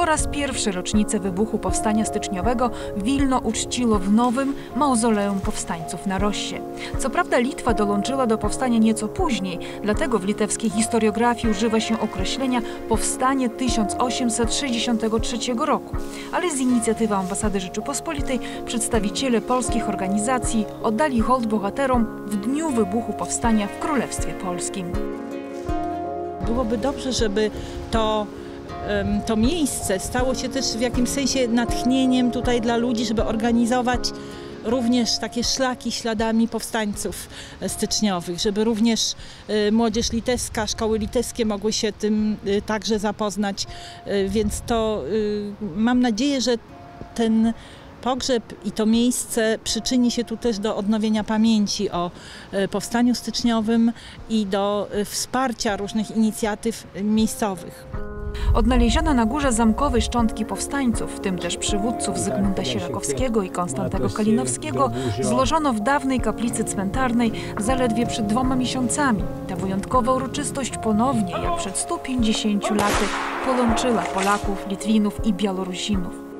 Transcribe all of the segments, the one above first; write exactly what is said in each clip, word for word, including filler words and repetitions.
Po raz pierwszy rocznicę wybuchu Powstania Styczniowego Wilno uczciło w nowym mauzoleum powstańców na Rossie. Co prawda Litwa dołączyła do powstania nieco później, dlatego w litewskiej historiografii używa się określenia powstanie tysiąc osiemset sześćdziesiątego trzeciego roku. Ale z inicjatywy Ambasady Rzeczypospolitej przedstawiciele polskich organizacji oddali hołd bohaterom w dniu wybuchu powstania w Królestwie Polskim. Byłoby dobrze, żeby to, to miejsce stało się też w jakimś sensie natchnieniem tutaj dla ludzi, żeby organizować również takie szlaki śladami powstańców styczniowych, żeby również młodzież litewska, szkoły litewskie mogły się tym także zapoznać, więc to mam nadzieję, że ten pogrzeb i to miejsce przyczyni się tu też do odnowienia pamięci o powstaniu styczniowym i do wsparcia różnych inicjatyw miejscowych. Odnaleziono na górze zamkowej szczątki powstańców, w tym też przywódców Zygmunta Sierakowskiego i Konstantego Kalinowskiego, złożono w dawnej kaplicy cmentarnej zaledwie przed dwoma miesiącami. Ta wyjątkowa uroczystość ponownie, jak przed stu pięćdziesięciu laty, połączyła Polaków, Litwinów i Białorusinów.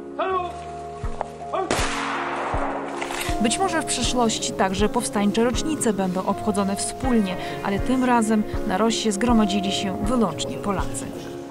Być może w przyszłości także powstańcze rocznice będą obchodzone wspólnie, ale tym razem na Rossie zgromadzili się wyłącznie Polacy.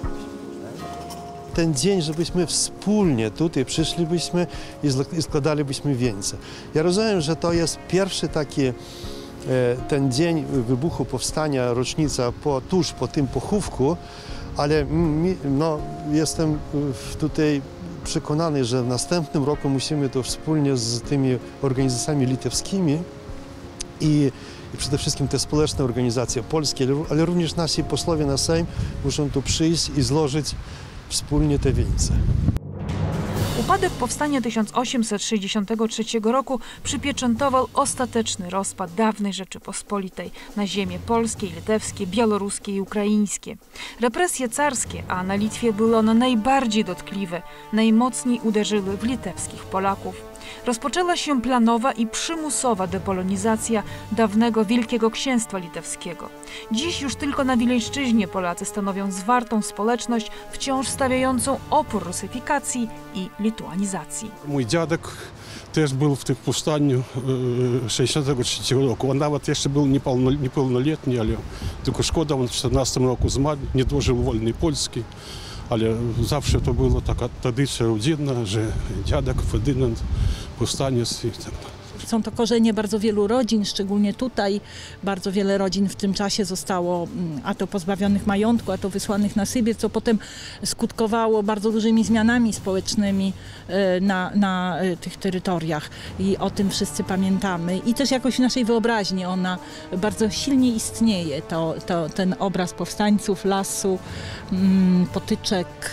Ten dzień, żebyśmy wspólnie tutaj przyszlibyśmy i składalibyśmy wieńce. Ja rozumiem, że to jest pierwszy taki ten dzień wybuchu powstania, rocznica po, tuż po tym pochówku, ale mi, no, jestem tutaj przekonany, że w następnym roku musimy to wspólnie z tymi organizacjami litewskimi i, i przede wszystkim te społeczne organizacje polskie, ale również nasi posłowie na Sejm muszą tu przyjść i złożyć wspólnie te wieńce. Upadek powstania tysiąc osiemset sześćdziesiątego trzeciego roku przypieczętował ostateczny rozpad dawnej Rzeczypospolitej na ziemie polskie, litewskie, białoruskie i ukraińskie. Represje carskie, a na Litwie były one najbardziej dotkliwe, najmocniej uderzyły w litewskich Polaków. Rozpoczęła się planowa i przymusowa depolonizacja dawnego Wielkiego Księstwa Litewskiego. Dziś już tylko na Wileńszczyźnie Polacy stanowią zwartą społeczność, wciąż stawiającą opór rusyfikacji i lituanizacji. Mój dziadek też był w tym powstaniu sześćdziesiątego trzeciego roku. On nawet jeszcze był niepełnoletni, ale tylko szkoda, on w czternastym roku zmarł, nie dożył wolnej Polski. Ale zawsze to była taka tradycja rodzinna, że dziadek, Ferdynand, powstaniec i tak. Są to korzenie bardzo wielu rodzin, szczególnie tutaj. Bardzo wiele rodzin w tym czasie zostało a to pozbawionych majątku, a to wysłanych na Sybir, co potem skutkowało bardzo dużymi zmianami społecznymi na, na tych terytoriach. I o tym wszyscy pamiętamy. I też jakoś w naszej wyobraźni ona bardzo silnie istnieje. To, to, ten obraz powstańców, lasu, potyczek.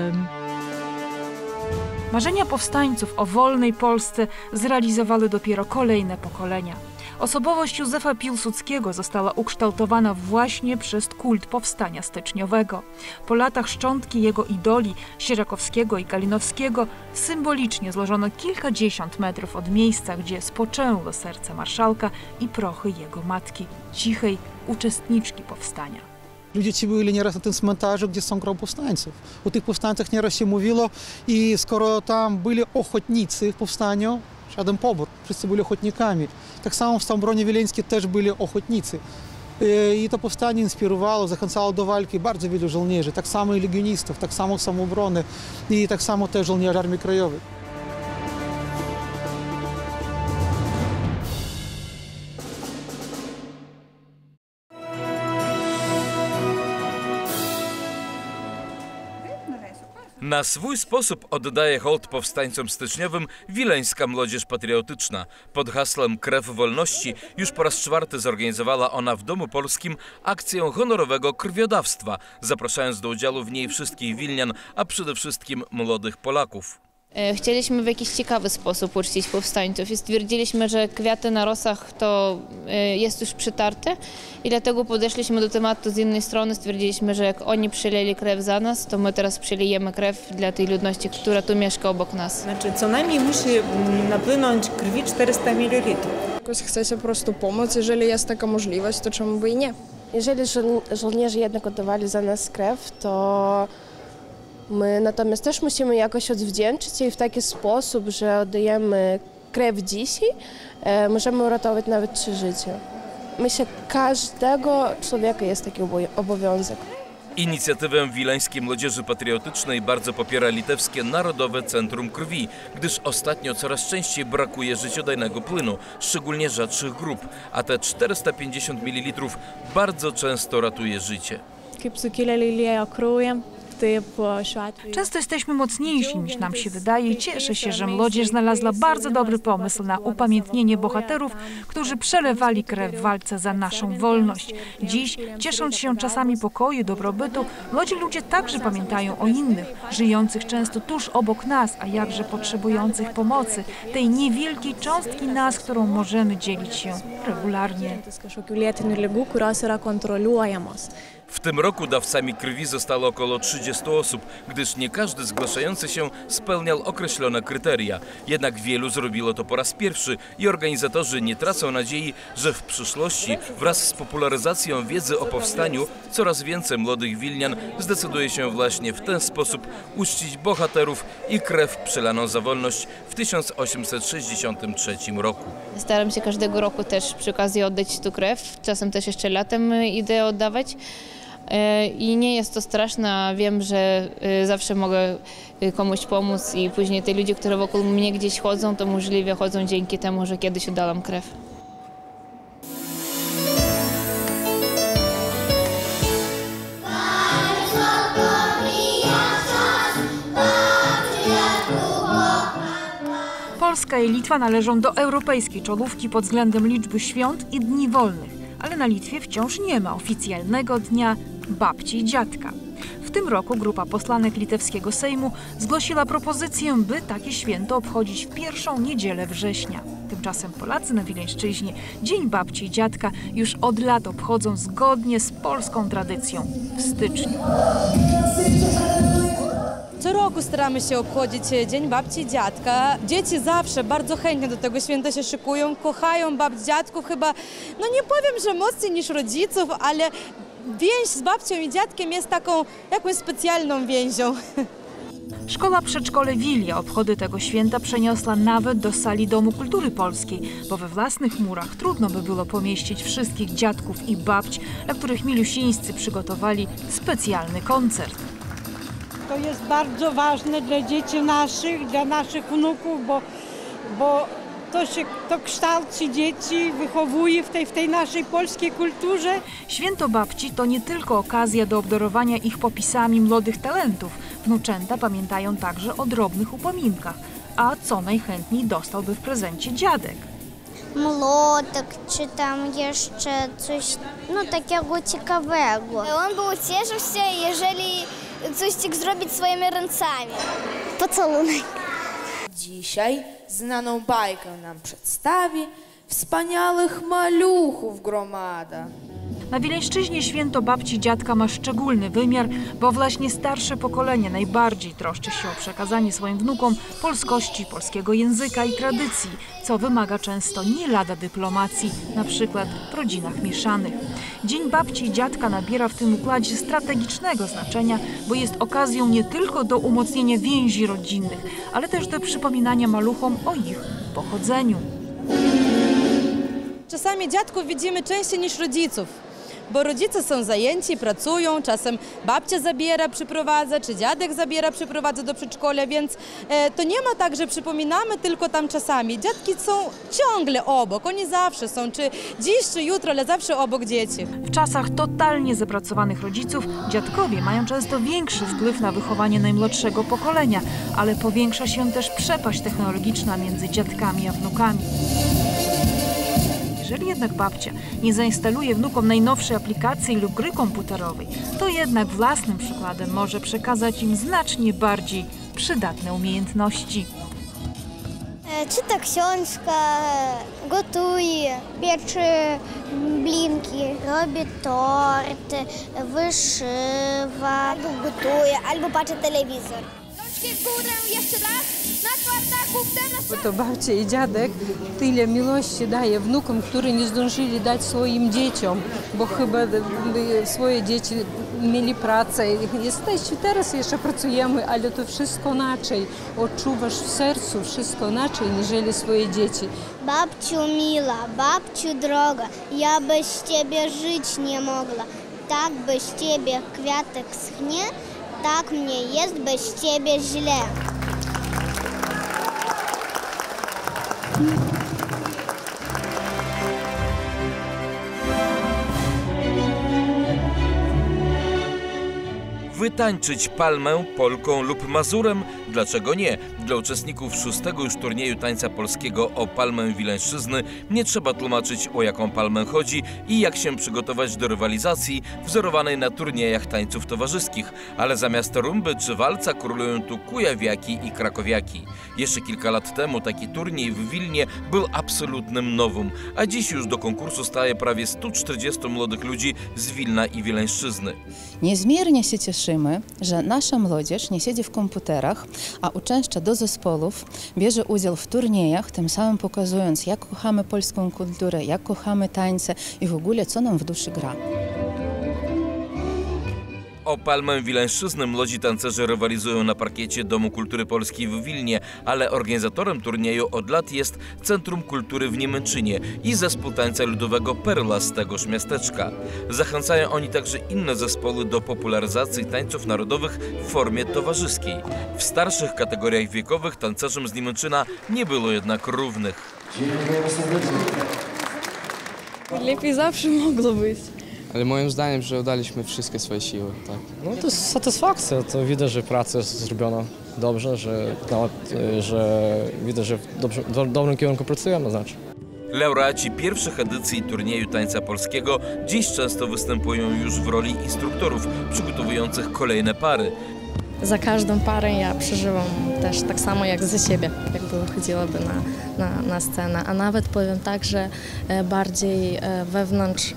Marzenia powstańców o wolnej Polsce zrealizowały dopiero kolejne pokolenia. Osobowość Józefa Piłsudskiego została ukształtowana właśnie przez kult powstania styczniowego. Po latach szczątki jego idoli, Sierakowskiego i Kalinowskiego, symbolicznie złożono kilkadziesiąt metrów od miejsca, gdzie spoczęło serce marszałka i prochy jego matki, cichej uczestniczki powstania. Ludzie ci byli nieraz na tym cmentarzu, gdzie są groby powstańców. O tych powstańcach nieraz się mówiło i skoro tam byli ochotnicy w powstaniu, żaden pobór, wszyscy byli ochotnikami. Tak samo w Stambronie Wileńskiej też byli ochotnicy. I to powstanie inspirowało, zachęcało do walki bardzo wielu żołnierzy, tak samo i legionistów, tak samo samoobrony i tak samo też żołnierzy Armii Krajowej. Na swój sposób oddaje hołd powstańcom styczniowym wileńska młodzież patriotyczna. Pod hasłem Krew Wolności już po raz czwarty zorganizowała ona w Domu Polskim akcję honorowego krwiodawstwa, zapraszając do udziału w niej wszystkich Wilnian, a przede wszystkim młodych Polaków. Chcieliśmy w jakiś ciekawy sposób uczcić powstańców i stwierdziliśmy, że kwiaty na rosach to jest już przytarte i dlatego podeszliśmy do tematu z innej strony. Stwierdziliśmy, że jak oni przeleli krew za nas, to my teraz przelejemy krew dla tej ludności, która tu mieszka obok nas. Znaczy, co najmniej musi napłynąć krwi czterysta mililitrów. Chcę po prostu pomóc, jeżeli jest taka możliwość, to czemu by i nie. Jeżeli żo żołnierze jednak oddawali za nas krew, to My natomiast też musimy jakoś odwdzięczyć i w taki sposób, że oddajemy krew dzisiaj, e, możemy uratować nawet trzy życia. Myślę, każdego człowieka jest taki obowiązek. Inicjatywę Wileńskiej Młodzieży Patriotycznej bardzo popiera litewskie Narodowe Centrum Krwi, gdyż ostatnio coraz częściej brakuje życiodajnego płynu, szczególnie rzadszych grup, a te czterysta pięćdziesiąt mililitrów bardzo często ratuje życie. Często jesteśmy mocniejsi niż nam się wydaje i cieszę się, że młodzież znalazła bardzo dobry pomysł na upamiętnienie bohaterów, którzy przelewali krew w walce za naszą wolność. Dziś, ciesząc się czasami pokoju i dobrobytu, młodzi ludzie także pamiętają o innych, żyjących często tuż obok nas, a jakże potrzebujących pomocy, tej niewielkiej cząstki nas, którą możemy dzielić się regularnie. W tym roku dawcami krwi zostało około trzydziestu osób, gdyż nie każdy zgłaszający się spełniał określone kryteria. Jednak wielu zrobiło to po raz pierwszy i organizatorzy nie tracą nadziei, że w przyszłości wraz z popularyzacją wiedzy o powstaniu coraz więcej młodych Wilnian zdecyduje się właśnie w ten sposób uczcić bohaterów i krew przelaną za wolność w tysiąc osiemset sześćdziesiątym trzecim roku. Staram się każdego roku też przy okazji oddać tu krew, czasem też jeszcze latem idę oddawać. I nie jest to straszne, wiem, że zawsze mogę komuś pomóc i później te ludzie, które wokół mnie gdzieś chodzą, to możliwe chodzą dzięki temu, że kiedyś oddałam krew. Polska i Litwa należą do europejskiej czołówki pod względem liczby świąt i dni wolnych, ale na Litwie wciąż nie ma oficjalnego dnia babci i dziadka. W tym roku grupa posłanek litewskiego Sejmu zgłosiła propozycję, by takie święto obchodzić w pierwszą niedzielę września. Tymczasem Polacy na Wileńszczyźnie Dzień Babci i Dziadka już od lat obchodzą zgodnie z polską tradycją w styczniu. Co roku staramy się obchodzić Dzień Babci i Dziadka. Dzieci zawsze bardzo chętnie do tego święta się szykują, kochają babci, dziadków chyba, no nie powiem, że mocniej niż rodziców, ale więź z babcią i dziadkiem jest taką jakąś specjalną więzią. Szkoła Przedszkole Wilia obchody tego święta przeniosła nawet do sali Domu Kultury Polskiej, bo we własnych murach trudno by było pomieścić wszystkich dziadków i babć, dla których milusińscy przygotowali specjalny koncert. To jest bardzo ważne dla dzieci naszych, dla naszych wnuków, bo, bo to się to kształci dzieci, wychowuje w tej, w tej naszej polskiej kulturze. Święto Babci to nie tylko okazja do obdarowania ich popisami młodych talentów. Wnuczęta pamiętają także o drobnych upominkach. A co najchętniej dostałby w prezencie dziadek? Młotek, czy tam jeszcze coś no, takiego ciekawego. On by ucieszył się, jeżeli coś chciał zrobić swoimi ręcami. Pocałunek. Dzisiaj znaną bajkę nam przedstawi wspaniałych maluchów gromada. Na Wileńszczyźnie święto babci i dziadka ma szczególny wymiar, bo właśnie starsze pokolenie najbardziej troszczy się o przekazanie swoim wnukom polskości, polskiego języka i tradycji, co wymaga często nie lada dyplomacji, na przykład w rodzinach mieszanych. Dzień babci i dziadka nabiera w tym układzie strategicznego znaczenia, bo jest okazją nie tylko do umocnienia więzi rodzinnych, ale też do przypominania maluchom o ich pochodzeniu. Czasami dziadków widzimy częściej niż rodziców, bo rodzice są zajęci, pracują, czasem babcia zabiera, przyprowadza, czy dziadek zabiera, przyprowadza do przedszkola, więc e, to nie ma tak, że przypominamy tylko tam czasami. Dziadki są ciągle obok, oni zawsze są, czy dziś, czy jutro, ale zawsze obok dzieci. W czasach totalnie zapracowanych rodziców dziadkowie mają często większy wpływ na wychowanie najmłodszego pokolenia, ale powiększa się też przepaść technologiczna między dziadkami a wnukami. Jeżeli jednak babcia nie zainstaluje wnukom najnowszej aplikacji lub gry komputerowej, to jednak własnym przykładem może przekazać im znacznie bardziej przydatne umiejętności. Czyta książkę, gotuje, piecze blinki, robi torty, wyszywa, albo gotuje, albo patrzy telewizor. Ręki w górę jeszcze raz. Na czwartaku w ten To babcia i dziadek tyle miłości daje wnukom, które nie zdążyli dać swoim dzieciom, bo chyba swoje dzieci mieli pracę. Jesteśmy teraz jeszcze pracujemy, ale to wszystko inaczej. Odczuwasz w sercu wszystko inaczej, niż swoje dzieci. Babciu mila, babciu droga, ja bez ciebie żyć nie mogła. Tak bez ciebie kwiatek schnie, tak mnie jest bez ciebie źle. Wytańczyć palmę Polką lub Mazurem? Dlaczego nie? Dla uczestników szóstego już turnieju tańca polskiego o palmę Wileńszczyzny nie trzeba tłumaczyć, o jaką palmę chodzi i jak się przygotować do rywalizacji wzorowanej na turniejach tańców towarzyskich, ale zamiast rumby czy walca królują tu kujawiaki i krakowiaki. Jeszcze kilka lat temu taki turniej w Wilnie był absolutnym novum, a dziś już do konkursu staje prawie stu czterdziestu młodych ludzi z Wilna i Wileńszczyzny. Niezmiernie się cieszymy, że nasza młodzież nie siedzi w komputerach, a uczęszcza do zespołów, bierze udział w turniejach, tym samym pokazując, jak kochamy polską kulturę, jak kochamy tańce i w ogóle, co nam w duszy gra. O palmę Wileńszczyzny młodzi tancerze rywalizują na parkiecie Domu Kultury Polskiej w Wilnie, ale organizatorem turnieju od lat jest Centrum Kultury w Niemęczynie i zespół tańca ludowego Perla z tegoż miasteczka. Zachęcają oni także inne zespoły do popularyzacji tańców narodowych w formie towarzyskiej. W starszych kategoriach wiekowych tancerzom z Niemęczyna nie było jednak równych. Lepiej zawsze mogło być. Ale moim zdaniem, że udaliśmy wszystkie swoje siły. Tak. No to jest satysfakcja, to widać, że praca jest zrobiona dobrze, że, nawet, że widać, że w, dobrze, w dobrym kierunku pracujemy, znaczy. Laureaci pierwszych edycji turnieju tańca polskiego dziś często występują już w roli instruktorów przygotowujących kolejne pary. Za każdą parę ja przeżywam też tak samo jak za siebie, jakby chodziłaby na, na, na scenę, a nawet powiem tak, że bardziej wewnątrz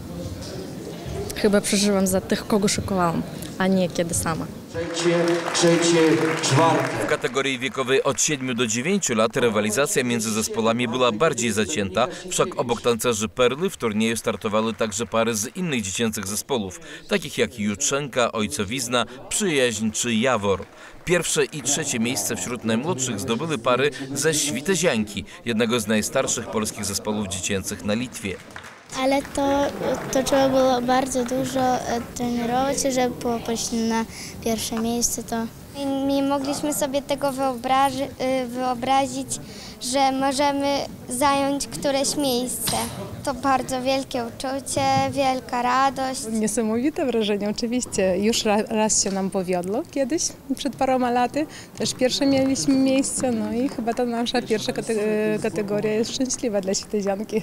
chyba przeżyłam za tych, kogo szykowałam, a nie kiedy sama. Trzecie, trzecie, czwarte. W kategorii wiekowej od siedmiu do dziewięciu lat rywalizacja między zespołami była bardziej zacięta, wszak obok tancerzy Perly w turnieju startowały także pary z innych dziecięcych zespołów, takich jak Jutrzenka, Ojcowizna, Przyjaźń czy Jawor. Pierwsze i trzecie miejsce wśród najmłodszych zdobyły pary ze Świtezianki, jednego z najstarszych polskich zespołów dziecięcych na Litwie. Ale to, to trzeba było bardzo dużo trenować, żeby popaść na pierwsze miejsce. To nie mogliśmy sobie tego wyobrazi, wyobrazić, że możemy zająć któreś miejsce. To bardzo wielkie uczucie, wielka radość. Niesamowite wrażenie, oczywiście. Już raz się nam powiodło kiedyś, przed paroma laty. Też pierwsze mieliśmy miejsce, no i chyba ta nasza pierwsza kategoria jest szczęśliwa dla Świtezianki.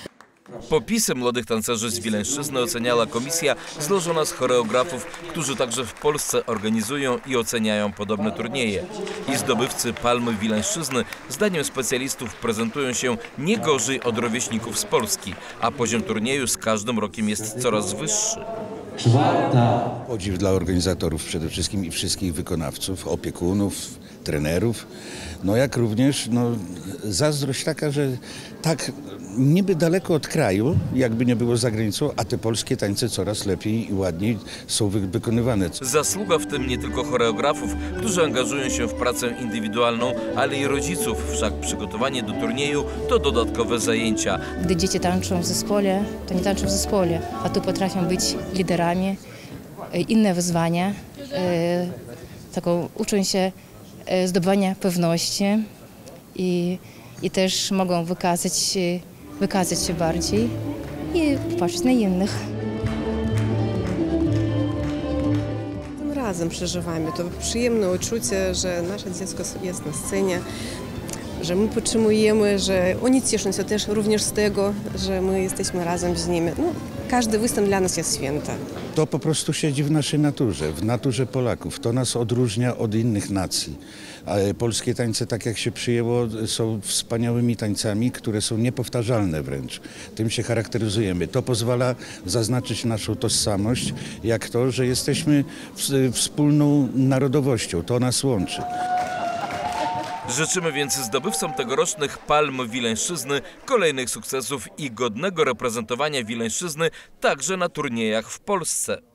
Popisy młodych tancerzy z Wileńszczyzny oceniała komisja złożona z choreografów, którzy także w Polsce organizują i oceniają podobne turnieje. I zdobywcy palmy Wileńszczyzny, zdaniem specjalistów, prezentują się nie gorzej od rówieśników z Polski, a poziom turnieju z każdym rokiem jest coraz wyższy. Czwarta. Podziw dla organizatorów przede wszystkim i wszystkich wykonawców, opiekunów, trenerów. No jak również no, zazdrość taka, że tak niby daleko od kraju, jakby nie było za granicą, a te polskie tańce coraz lepiej i ładniej są wykonywane. Zasługa w tym nie tylko choreografów, którzy angażują się w pracę indywidualną, ale i rodziców, wszak przygotowanie do turnieju to dodatkowe zajęcia. Gdy dzieci tańczą w zespole, to nie tańczą w zespole, a tu potrafią być liderami, inne wyzwania, taką, uczą się zdobywania pewności i, i też mogą wykazać, wykazać się bardziej i patrzeć na innych. Tym razem przeżywamy to przyjemne uczucie, że nasze dziecko jest na scenie, że my podtrzymujemy, że oni cieszą się też również z tego, że my jesteśmy razem z nimi. No, każdy występ dla nas jest święta. To po prostu siedzi w naszej naturze, w naturze Polaków. To nas odróżnia od innych nacji. A polskie tańce, tak jak się przyjęło, są wspaniałymi tańcami, które są niepowtarzalne wręcz. Tym się charakteryzujemy. To pozwala zaznaczyć naszą tożsamość, jak to, że jesteśmy wspólną narodowością. To nas łączy. Życzymy więc zdobywcom tegorocznych Palm Wileńszczyzny kolejnych sukcesów i godnego reprezentowania Wileńszczyzny także na turniejach w Polsce.